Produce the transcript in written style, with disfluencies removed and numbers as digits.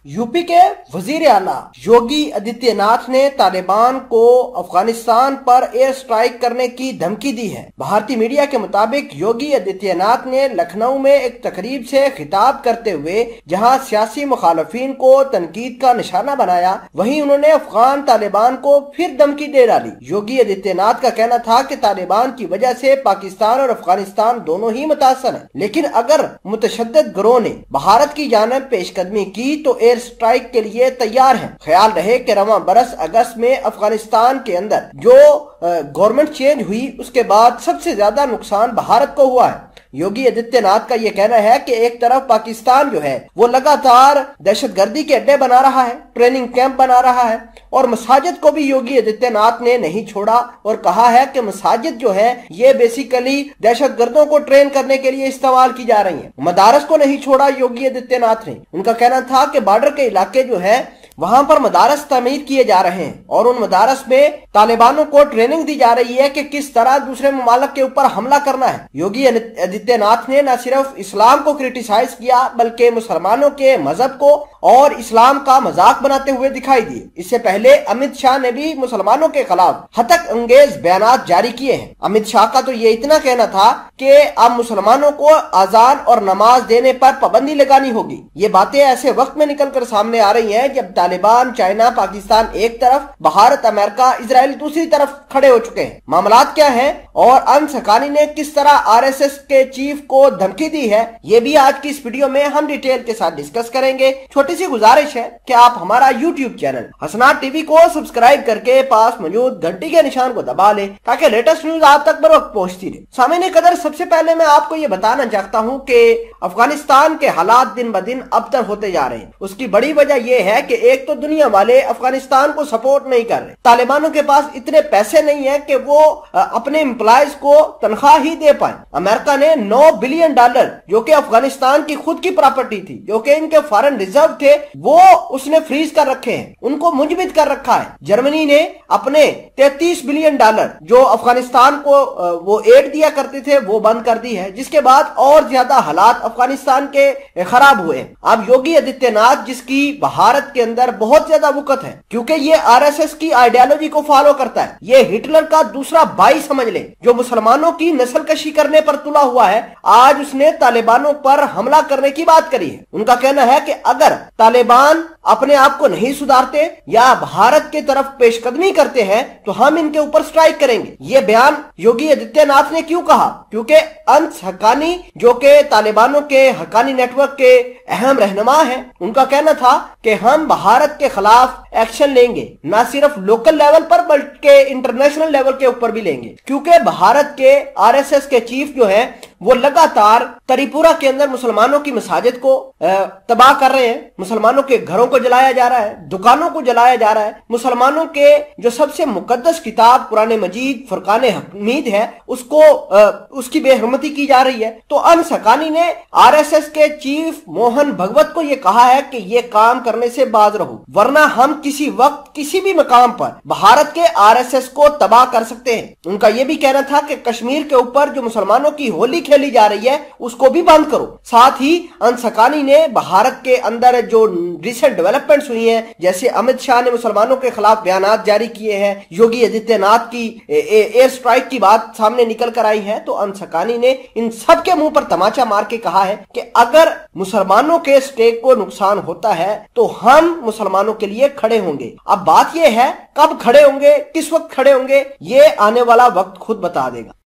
UP के वजीर आला योगी आदित्यनाथ ने तालिबान को अफगानिस्तान पर एयर स्ट्राइक करने की धमकी दी है। भारतीय मीडिया के मुताबिक योगी आदित्यनाथ ने लखनऊ में एक तकरीब से खिताब करते हुए जहां सियासी मुखालफिन को तनकीद का निशाना बनाया, वहीं उन्होंने अफगान तालिबान को फिर धमकी दे डाली। योगी आदित्यनाथ का कहना था कि तालिबान की वजह से पाकिस्तान और अफगानिस्तान दोनों ही मुतासर हैं, लेकिन अगर मुतशद्दिद गिरोह ने भारत की जानिब पेशकदमी की तो एयर स्ट्राइक के लिए तैयार हैं। ख्याल रहे कि रवां बरस अगस्त में अफगानिस्तान के अंदर जो गवर्नमेंट चेंज हुई उसके बाद सबसे ज्यादा नुकसान भारत को हुआ है। योगी आदित्यनाथ का यह कहना है कि एक तरफ पाकिस्तान जो है वो लगातार दहशतगर्दी के अड्डे बना रहा है, ट्रेनिंग कैंप बना रहा है, और मसाजिद को भी योगी आदित्यनाथ ने नहीं छोड़ा और कहा है कि मसाजिद जो है ये बेसिकली दहशतगर्दों को ट्रेन करने के लिए इस्तेमाल की जा रही है। मदारस को नहीं छोड़ा योगी आदित्यनाथ ने। उनका कहना था कि बॉर्डर के इलाके जो है वहां पर मदारस तामीर किए जा रहे हैं और उन मदारस में तालिबानों को ट्रेनिंग दी जा रही है कि किस तरह दूसरे ममालिक के ऊपर हमला करना है। योगी आदित्यनाथ ने न सिर्फ इस्लाम को क्रिटिसाइज किया बल्कि मुसलमानों के मजहब को और इस्लाम का मजाक बनाते हुए दिखाई दिए। इससे पहले अमित शाह ने भी मुसलमानों के खिलाफ हतक अंगेज बयान जारी किए हैं। अमित शाह का तो ये इतना कहना था कि अब मुसलमानों को अजान और नमाज देने पर पाबंदी लगानी होगी। ये बातें ऐसे वक्त में निकल कर सामने आ रही हैं जब तालिबान, चाइना, पाकिस्तान एक तरफ, भारत, अमेरिका, इजराइल दूसरी तरफ खड़े हो चुके हैं। मामलात क्या है और अनस हक्कानी ने किस तरह आरएसएस के चीफ को धमकी दी है, ये भी आज की इस वीडियो में हम डिटेल के साथ डिस्कस करेंगे। छोटी सी गुजारिश है कि आप हमारा यूट्यूब चैनल हसनात टीवी को सब्सक्राइब करके पास मौजूद घंटी के निशान को दबा लें ताकि लेटेस्ट न्यूज आप तक बर वक्त पहुंचती रहे। सामने कदर सबसे पहले मैं आपको ये बताना चाहता हूँ कि अफगानिस्तान के हालात दिन ब दिन अबतर होते जा रहे हैं। उसकी बड़ी वजह यह है कि एक तो दुनिया वाले अफगानिस्तान को सपोर्ट नहीं कर रहे। तालिबानों के पास इतने पैसे नहीं है कि वो अपने एम्प्लॉयज को तनख्वाह ही दे पाए। अमेरिका ने $9 बिलियन जो कि अफगानिस्तान की खुद की प्रॉपर्टी थी, जो कि इनके फॉरेन रिजर्व थे, वो उसने फ्रीज कर रखे हैं, उनको मुजबित कर रखा है। जर्मनी ने अपने $33 बिलियन जो अफगानिस्तान को वो एड दिया करते थे वो बंद कर दी है, जिसके बाद और ज्यादा हालात अफगानिस्तान के खराब हुए। अब योगी आदित्यनाथ जिसकी भारत के अंदर बहुत ज्यादा वक़्त है क्योंकि ये आरएसएस की आइडियोलॉजी को फॉलो करता है, ये हिटलर का दूसरा भाई समझ ले जो मुसलमानों की नस्लकशी करने पर तुला हुआ है। आज उसने तालिबानों पर हमला करने की बात करी है। उनका कहना है कि अगर तालिबान अपने आप को नहीं सुधारते या भारत की तरफ पेशकदमी करते हैं तो हम इनके ऊपर स्ट्राइक करेंगे। ये बयान योगी आदित्यनाथ ने क्यों कहा? क्योंकि अनस हक्कानी जो कि तालिबानों के हक्कानी नेटवर्क के अहम रहनुमा है, उनका कहना था कि हम भारत के खिलाफ एक्शन लेंगे, न सिर्फ लोकल लेवल पर बल्कि इंटरनेशनल लेवल के ऊपर भी लेंगे, क्योंकि भारत के आरएसएस के चीफ जो है वो लगातार त्रिपुरा के अंदर मुसलमानों की मसाजिद को तबाह कर रहे हैं। मुसलमानों के घरों को जलाया जा रहा है, दुकानों को जलाया जा रहा है। मुसलमानों के जो सबसे मुकद्दस किताब कुरान मजीद फुरकान हमीद है उसको उसकी बेहरमती की जा रही है। तो अनस हक्कानी ने आरएसएस के चीफ मोहन भगवत को ये कहा है कि ये काम करने से बाज रहो, वरना हम किसी वक्त किसी भी मकाम पर भारत के आरएसएस को तबाह कर सकते हैं। उनका यह भी कहना था कि कश्मीर के ऊपर जो मुसलमानों की होली खेली जा रही है उसको भी बंद करो। साथ ही अनस हक्कानी ने भारत के अंदर जो रिसेंट डेवलपमेंट्स हुई हैं, जैसे अमित शाह ने मुसलमानों के खिलाफ बयान जारी किए हैं, योगी आदित्यनाथ की एयर स्ट्राइक की बात सामने निकल कर आई है, तो अनस हक्कानी ने इन सब के मुंह पर तमाचा मार के कहा है कि अगर मुसलमानों के स्टेक को नुकसान होता है तो हम मुसलमानों के लिए खड़े होंगे। अब बात यह है कब खड़े होंगे, किस वक्त खड़े होंगे, ये आने वाला वक्त खुद बता देगा।